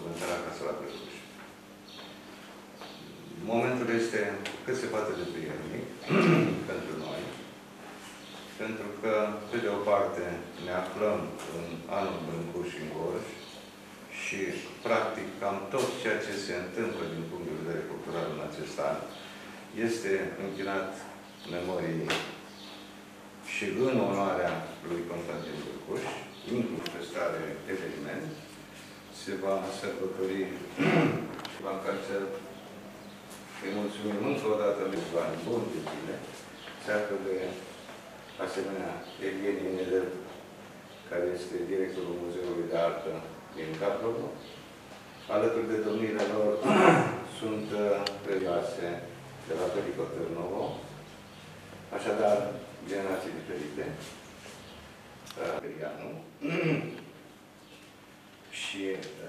binecuvântarea Casa la Târguș. Momentul este cât se poate de prielnic pentru noi, pentru că, pe de o parte, ne aflăm în anul Brâncuș și în Gorj și, practic, cam tot ceea ce se întâmplă din punct de vedere cultural în acest an este închinat memoriei și în onoarea lui Constantin Brâncuș, inclusiv pe stare eveniment, se va sărbători și va încălțea. Îi mulțumim încă o dată lui bani buni de zile, seacă de asemenea Evgenie Nedel, care este directorul Muzeului de Artă din Capronu. Alături de domniile lor sunt preioase de la Perico Târnovo, așadar generații diferite, Perianu și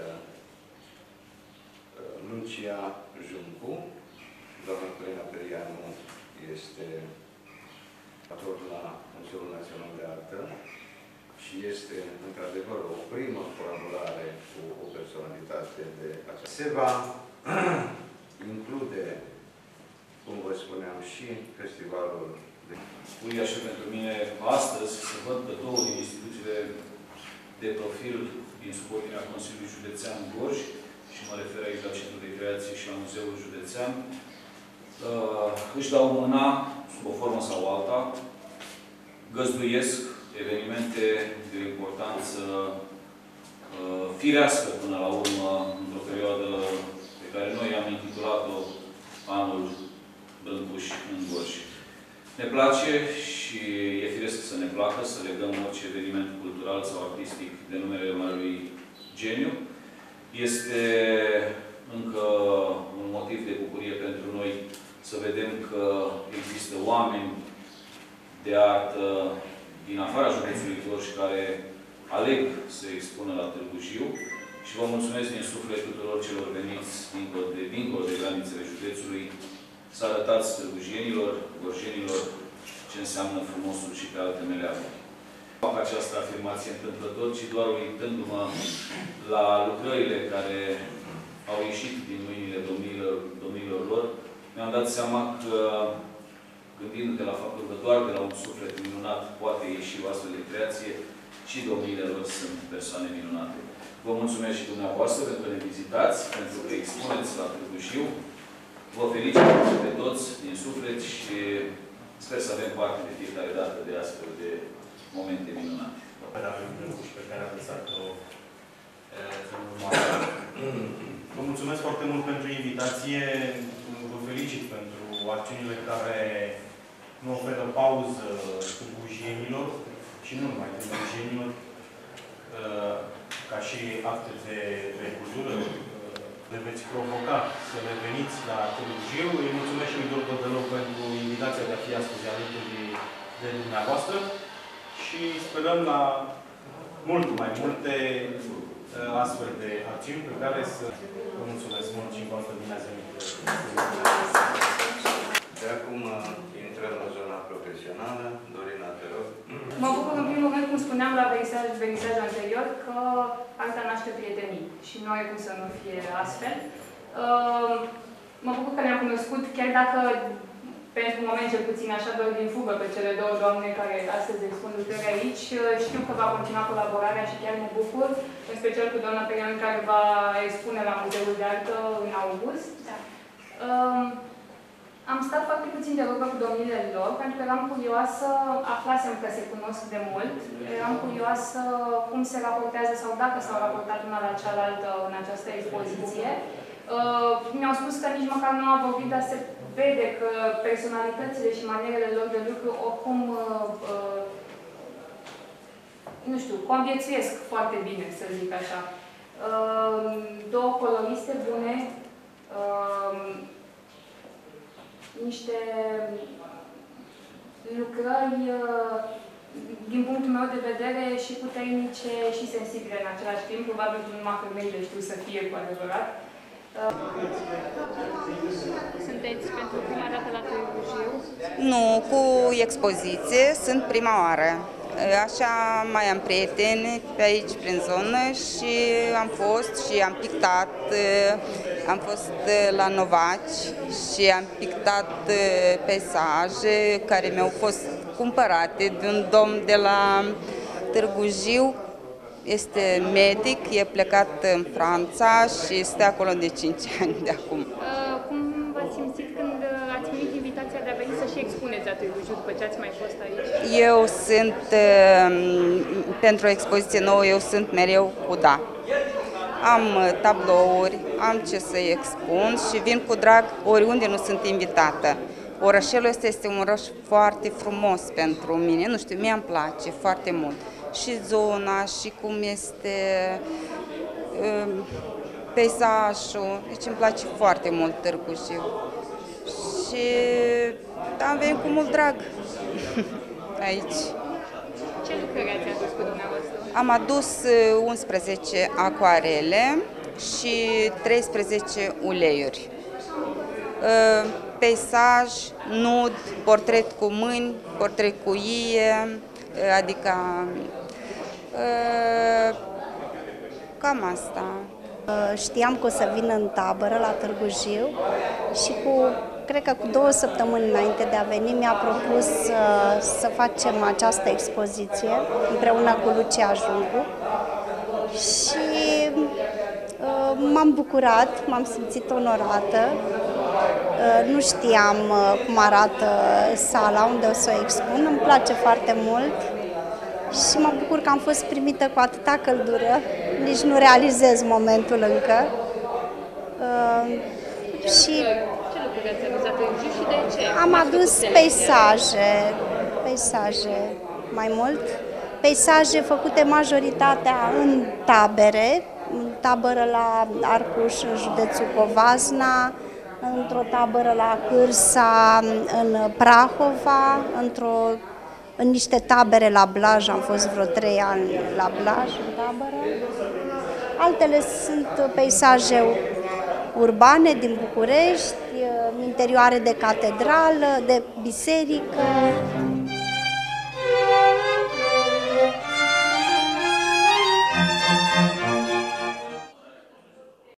Lucia Juncu. Doamna Corina Perianu este autor la Muzeul Național de Artă și este, într-adevăr, o primă colaborare cu o personalitate de aceasta. Se va include, cum vă spuneam, și festivalul de... Uia și pentru mine astăzi să văd că două din instituțiile de profil din subordinea Consiliului Județean Gorj, și mă refer aici la Centrul de Creație și la Muzeul Județean, își dau mâna, sub o formă sau alta, găzduiesc evenimente de o importanță firească până la urmă, într-o perioadă pe care noi am intitulat-o Anul Brâncuș în Gorj. Ne place și e firesc să ne placă, să legăm orice eveniment cultural sau artistic de numele Marelui Geniu. Este încă un motiv de bucurie pentru noi să vedem că există oameni de artă din afara județului Gorj care aleg să expună la Târgu Jiu și vă mulțumesc din suflet tuturor celor veniți dincolo de granițele județului să arătați târgujienilor, gorjenilor ce înseamnă frumosul și pe alte meleaguri. Nu fac această afirmație întâmplător, ci doar uitându-mă la lucrările care au ieșit din mâinile domnilor lor, mi-am dat seama că, gândindu-te la faptul că doar de la un suflet minunat poate ieși o astfel de creație, și domniile lor sunt persoane minunate. Vă mulțumesc și dumneavoastră pentru că ne vizitați, pentru că expuneți la Târgu Jiu. Vă felicit pe toți din suflet și sper să avem parte de fiecare dată de astfel de momente minunate. Pe care a lăsat-o vă mulțumesc foarte mult pentru invitație. Vă felicit pentru acțiunile care nu oferă pauză târgujienilor și nu numai târgujienilor, ca și acte de cultură. Le veți provoca să reveniți la Târgu Jiu. Îi mulțumesc și lui Dorgo Deloc pentru invitația de a fi astăzi alături de dumneavoastră și sperăm la mult mai multe astfel de acțiuni pe care să vă mulțumesc mult și încă bine ați venit. De acum intrăm în zona profesională. Dorina, te rog. Mă bucur în primul rând, cum spuneam la verisajul anterior, că arta naște prietenii și nu are cum să nu fie astfel. Mă bucur că ne-am cunoscut, chiar dacă pentru moment cel puțin așa doar din fugă pe cele două doamne care astăzi expun lucrări aici. Știu că va continua colaborarea și chiar mă bucur, în special cu doamna Perianu care va expune la Muzeul de Artă în august. Da. Am stat foarte puțin de vorbă cu domnile lor, pentru că eram curioasă, aflasem că se cunosc de mult, eram curioasă cum se raportează sau dacă s-au raportat una la cealaltă în această expoziție. Mi-au spus că nici măcar nu au vorbit, dar se vede că personalitățile și manierele lor de lucru oricum, nu știu, conviețuiesc foarte bine, să zic așa. Două coloriste bune, niște lucrări, din punctul meu de vedere, și puternice și sensibile în același timp. Probabil că numai femeile știu să fie cu adevărat. Sunteți pentru prima dată la Târgu Jiu? Nu, cu expoziție. Sunt prima oară. Așa mai am prieteni pe aici, prin zonă, și am fost și am pictat. Am fost la Novaci și am pictat peisaje care mi-au fost cumpărate de un domn de la Târgu Jiu. Este medic, e plecat în Franța și este acolo de 5 ani de acum. Cum v-ați simțit când ați primit invitația de a veni să și expuneți la Târgu Jiu după ce ați mai fost aici? Eu sunt, pentru o expoziție nouă, eu sunt mereu cu da. Am tablouri, am ce să expun și vin cu drag oriunde nu sunt invitată. Orășelul ăsta este un oraș foarte frumos pentru mine, nu știu, mie îmi place foarte mult. Și zona, și cum este peisajul, deci îmi place foarte mult Târgu Jiu. Și am venit cu mult drag aici. Ce lucrări ați adus cu dumneavoastră? Am adus 11 acoarele și 13 uleiuri. Peisaj, nud, portret cu mâini, portret cu ie, adică cam asta. Știam că o să vin în tabără la Târgu Jiu și cred că cu 2 săptămâni înainte de a veni mi-a propus să facem această expoziție împreună cu Lucia Juncu și m-am bucurat, m-am simțit onorată. Nu știam cum arată sala unde o să o expun, îmi place foarte mult și mă bucur că am fost primită cu atâta căldură, nici nu realizez momentul încă. Și ce lucruri ați adus la Târgu Jiu și de ce? am adus peisaje mai mult, peisaje făcute majoritatea în tabere, în tabără la Arcuș, în județul Covasna, într-o tabără la Cârsa, în Prahova, în niște tabere la Blaj, am fost vreo 3 ani la Blaj, în tabără. Altele sunt peisaje urbane din București, interioare de catedrală, de biserică.